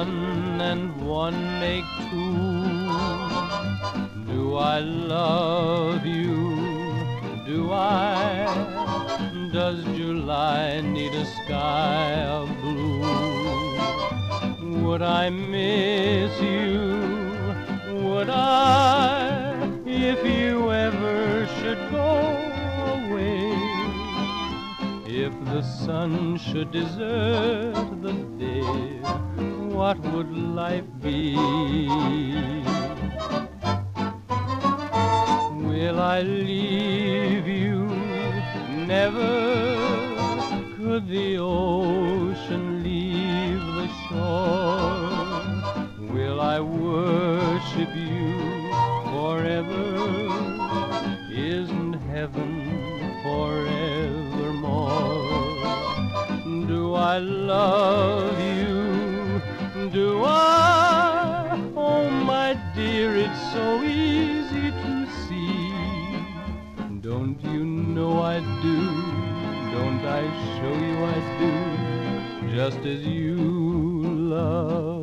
one and one make two. Do I love you? Do I? Does July need a sky of blue? Would I miss you? Would I, if you ever should go away? If the sun should desert the day, what would life be? Will I leave you? Never. Could the ocean leave the shore? Will I worship you forever? Isn't heaven forevermore? Do I love you? Do I? Oh, my dear, it's so easy to see. Don't you know I do? Don't I show you I do? Just as you love